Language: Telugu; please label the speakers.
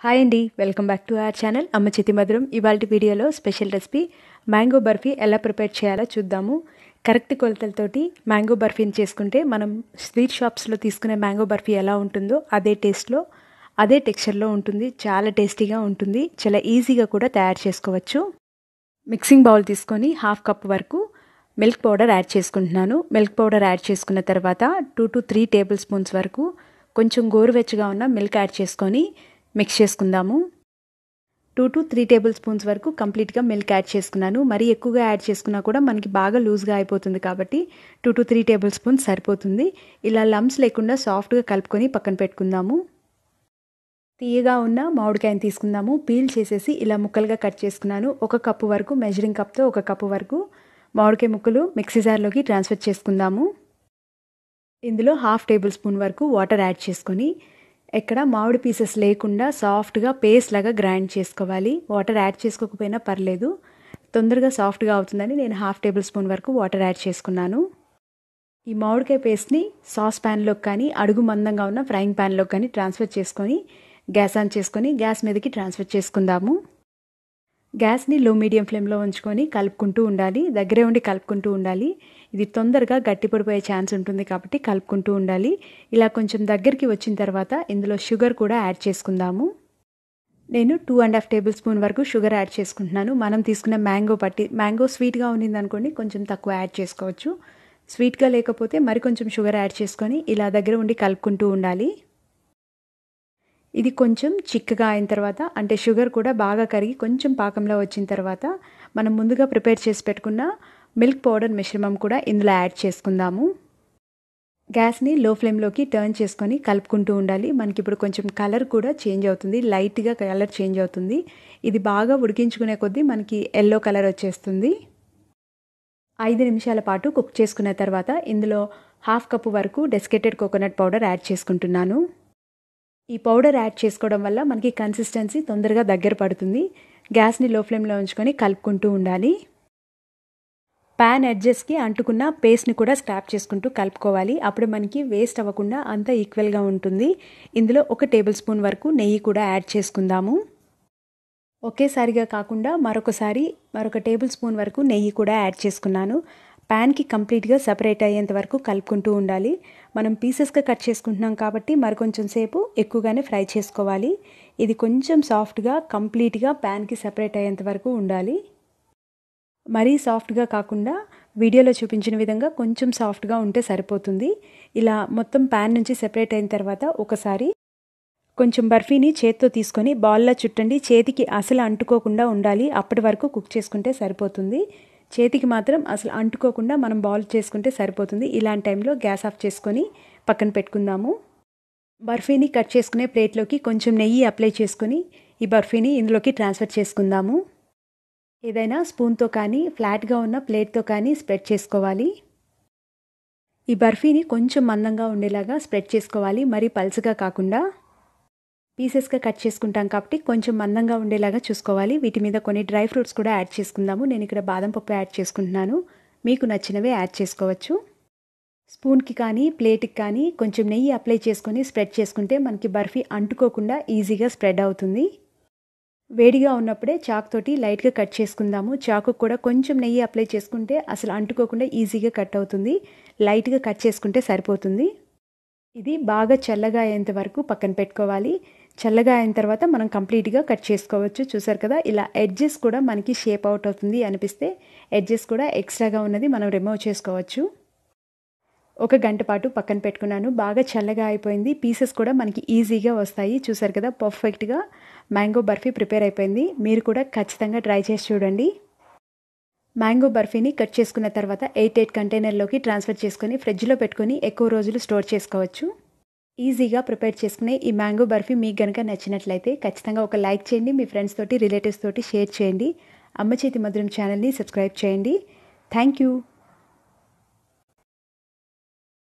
Speaker 1: హాయ్ అండి, welcome back to our channel అమ్మ చేతి మధురం. ఇవాళ వీడియోలో స్పెషల్ రెసిపీ మ్యాంగో బర్ఫీ ఎలా ప్రిపేర్ చేయాలో చూద్దాము. కరెక్ట్ కొలతలతోటి మ్యాంగో బర్ఫీని చేసుకుంటే మనం స్వీట్ షాప్స్లో తీసుకునే మ్యాంగో బర్ఫీ ఎలా ఉంటుందో అదే టేస్ట్లో అదే టెక్స్చర్లో ఉంటుంది. చాలా టేస్టీగా ఉంటుంది. చాలా ఈజీగా కూడా తయారు చేసుకోవచ్చు. మిక్సింగ్ బౌల్ తీసుకొని 1/2 కప్ వరకు మిల్క్ పౌడర్ యాడ్ చేసుకుంటున్నాను. మిల్క్ పౌడర్ యాడ్ చేసుకున్న తర్వాత 2 to 3 టేబుల్ స్పూన్స్ వరకు కొంచెం గోరువెచ్చగా ఉన్న మిల్క్ యాడ్ చేసుకొని మిక్స్ చేసుకుందాము. 2 to 3 టేబుల్ స్పూన్స్ వరకు కంప్లీట్గా మిల్క్ యాడ్ చేసుకున్నాను. మరీ ఎక్కువగా యాడ్ చేసుకున్నా కూడా మనకి బాగా లూజ్గా అయిపోతుంది కాబట్టి 2 to 3 టేబుల్ స్పూన్స్ సరిపోతుంది. ఇలా లమ్స్ లేకుండా సాఫ్ట్గా కలుపుకొని పక్కన పెట్టుకుందాము. తీయగా ఉన్న మామిడికాయని తీసుకుందాము. పీల్ చేసేసి ఇలా ముక్కలుగా కట్ చేసుకున్నాను. 1 కప్పు వరకు మెజరింగ్ కప్తో 1 కప్పు వరకు మామిడికాయ ముక్కలు మిక్సీ జార్లోకి ట్రాన్స్ఫర్ చేసుకుందాము. ఇందులో 1/2 టేబుల్ స్పూన్ వరకు వాటర్ యాడ్ చేసుకొని ఎక్కడ మామిడి పీసెస్ లేకుండా సాఫ్ట్గా పేస్ట్ లాగా గ్రైండ్ చేసుకోవాలి. వాటర్ యాడ్ చేసుకోకపోయినా పర్లేదు, తొందరగా సాఫ్ట్గా అవుతుందని నేను 1/2 టేబుల్ స్పూన్ వరకు వాటర్ యాడ్ చేసుకున్నాను. ఈ మామిడికాయ పేస్ట్ని సాస్ ప్యాన్లోకి కానీ అడుగు మందంగా ఉన్న ఫ్రైయింగ్ ప్యాన్లోకి కానీ ట్రాన్స్ఫర్ చేసుకొని గ్యాస్ ఆన్ చేసుకొని గ్యాస్ మీదకి ట్రాన్స్ఫర్ చేసుకుందాము. గ్యాస్ని లో మీడియం ఫ్లేమ్లో ఉంచుకొని కలుపుకుంటూ ఉండాలి. దగ్గరే ఉండి కలుపుకుంటూ ఉండాలి. ఇది తొందరగా గట్టిపడిపోయే ఛాన్స్ ఉంటుంది కాబట్టి కలుపుకుంటూ ఉండాలి. ఇలా కొంచెం దగ్గరికి వచ్చిన తర్వాత ఇందులో షుగర్ కూడా యాడ్ చేసుకుందాము. నేను 2.5 టేబుల్ స్పూన్ వరకు షుగర్ యాడ్ చేసుకుంటున్నాను. మనం తీసుకున్న మ్యాంగో స్వీట్గా ఉన్నింది అనుకోండి, కొంచెం తక్కువ యాడ్ చేసుకోవచ్చు. స్వీట్గా లేకపోతే మరికొంచెం షుగర్ యాడ్ చేసుకొని ఇలా దగ్గర ఉండి కలుపుకుంటూ ఉండాలి. ఇది కొంచెం చిక్కగా అయిన తర్వాత, అంటే షుగర్ కూడా బాగా కరిగి కొంచెం పాకంలో వచ్చిన తర్వాత మనం ముందుగా ప్రిపేర్ చేసి పెట్టుకున్న మిల్క్ పౌడర్ మిశ్రమం కూడా ఇందులో యాడ్ చేసుకుందాము. గ్యాస్ని లో ఫ్లేమ్లోకి టర్న్ చేసుకొని కలుపుకుంటూ ఉండాలి. మనకి ఇప్పుడు కొంచెం కలర్ కూడా చేంజ్ అవుతుంది, లైట్గా కలర్ చేంజ్ అవుతుంది. ఇది బాగా ఉడికించుకునే కొద్దీ మనకి ఎల్లో కలర్ వచ్చేస్తుంది. 5 నిమిషాల పాటు కుక్ చేసుకున్న తర్వాత ఇందులో 1/2 కప్పు వరకు డెసికేటెడ్ కోకోనట్ పౌడర్ యాడ్ చేసుకుంటున్నాను. ఈ పౌడర్ యాడ్ చేసుకోవడం వల్ల మనకి కన్సిస్టెన్సీ తొందరగా దగ్గర పడుతుంది. గ్యాస్ని లో ఫ్లేమ్లో ఉంచుకొని కలుపుకుంటూ ఉండాలి. ప్యాన్ ఎడ్జెస్కి అంటుకున్న పేస్ట్ని కూడా స్క్రాప్ చేసుకుంటూ కలుపుకోవాలి. అప్పుడు మనకి వేస్ట్ అవ్వకుండా అంతా ఈక్వల్గా ఉంటుంది. ఇందులో 1 టేబుల్ స్పూన్ వరకు నెయ్యి కూడా యాడ్ చేసుకుందాము. ఒకేసారిగా కాకుండా మరొక టేబుల్ స్పూన్ వరకు నెయ్యి కూడా యాడ్ చేసుకున్నాను. ప్యాన్కి కంప్లీట్గా సపరేట్ అయ్యేంత వరకు కలుపుకుంటూ ఉండాలి. మనం పీసెస్గా కట్ చేసుకుంటున్నాం కాబట్టి మరికొంచెం సేపు ఎక్కువగానే ఫ్రై చేసుకోవాలి. ఇది కొంచెం సాఫ్ట్గా కంప్లీట్గా ప్యాన్కి సపరేట్ అయ్యేంత వరకు ఉండాలి. మరీ సాఫ్ట్గా కాకుండా వీడియోలో చూపించిన విధంగా కొంచెం సాఫ్ట్గా ఉంటే సరిపోతుంది. ఇలా మొత్తం ప్యాన్ నుంచి సెపరేట్ అయిన తర్వాత ఒకసారి కొంచెం బర్ఫీని చేత్తో తీసుకొని బాల్లా చుట్టండి. చేతికి అసలు అంటుకోకుండా ఉండాలి. అప్పటి వరకు కుక్ చేసుకుంటే సరిపోతుంది. చేతికి మాత్రం అసలు అంటుకోకుండా మనం బాల్ చేసుకుంటే సరిపోతుంది. ఇలాంటి టైంలో గ్యాస్ ఆఫ్ చేసుకొని పక్కన పెట్టుకుందాము. బర్ఫీని కట్ చేసుకునే ప్లేట్లోకి కొంచెం నెయ్యి అప్లై చేసుకొని ఈ బర్ఫీని ఇందులోకి ట్రాన్స్ఫర్ చేసుకుందాము. ఏదైనా స్పూన్తో కానీ ఫ్లాట్గా ఉన్న ప్లేట్తో కానీ స్ప్రెడ్ చేసుకోవాలి. ఈ బర్ఫీని కొంచెం మందంగా ఉండేలాగా స్ప్రెడ్ చేసుకోవాలి, మరీ పల్చగా కాకుండా. పీసెస్గా కట్ చేసుకుంటాం కాబట్టి కొంచెం మందంగా ఉండేలాగా చూసుకోవాలి. వీటి మీద కొన్ని డ్రై ఫ్రూట్స్ కూడా యాడ్ చేసుకుందాము. నేను ఇక్కడ బాదం పప్పు యాడ్ చేసుకుంటున్నాను. మీకు నచ్చినవే యాడ్ చేసుకోవచ్చు. స్పూన్కి కానీ ప్లేట్కి కానీ కొంచెం నెయ్యి అప్లై చేసుకొని స్ప్రెడ్ చేసుకుంటే మనకి బర్ఫీ అంటుకోకుండా ఈజీగా స్ప్రెడ్ అవుతుంది. వేడిగా ఉన్నప్పుడే చాక్ తోటి లైట్గా కట్ చేసుకుందాము. చాకు కూడా కొంచెం నెయ్యి అప్లై చేసుకుంటే అసలు అంటుకోకుండా ఈజీగా కట్ అవుతుంది. లైట్గా కట్ చేసుకుంటే సరిపోతుంది. ఇది బాగా చల్లగా అయ్యేంత వరకు పక్కన పెట్టుకోవాలి. చల్లగా అయిన తర్వాత మనం కంప్లీట్గా కట్ చేసుకోవచ్చు. చూసారు కదా, ఇలా ఎడ్జెస్ కూడా మనకి షేప్ అవుట్ అవుతుంది అనిపిస్తే ఎడ్జెస్ కూడా ఎక్స్ట్రాగా ఉన్నది మనం రిమూవ్ చేసుకోవచ్చు. 1 గంట పాటు పక్కన పెట్టుకున్నాను. బాగా చల్లగా అయిపోయింది. పీసెస్ కూడా మనకి ఈజీగా వస్తాయి. చూసారు కదా, పర్ఫెక్ట్గా మ్యాంగో బర్ఫీ ప్రిపేర్ అయిపోయింది. మీరు కూడా ఖచ్చితంగా ట్రై చేసి చూడండి. మ్యాంగో బర్ఫీని కట్ చేసుకున్న తర్వాత 8 కంటైనర్లోకి ట్రాన్స్ఫర్ చేసుకొని ఫ్రిడ్జ్లో పెట్టుకొని ఎక్కువ రోజులు స్టోర్ చేసుకోవచ్చు. ఈజీగా ప్రిపేర్ చేసుకునే ఈ మ్యాంగో బర్ఫీ మీకు కనుక నచ్చినట్లయితే ఖచ్చితంగా ఒక లైక్ చేయండి. మీ ఫ్రెండ్స్ తోటి, రిలేటివ్స్ తోటి షేర్ చేయండి. అమ్మ చేతి మధురం ఛానల్ని సబ్స్క్రైబ్ చేయండి. Thank you.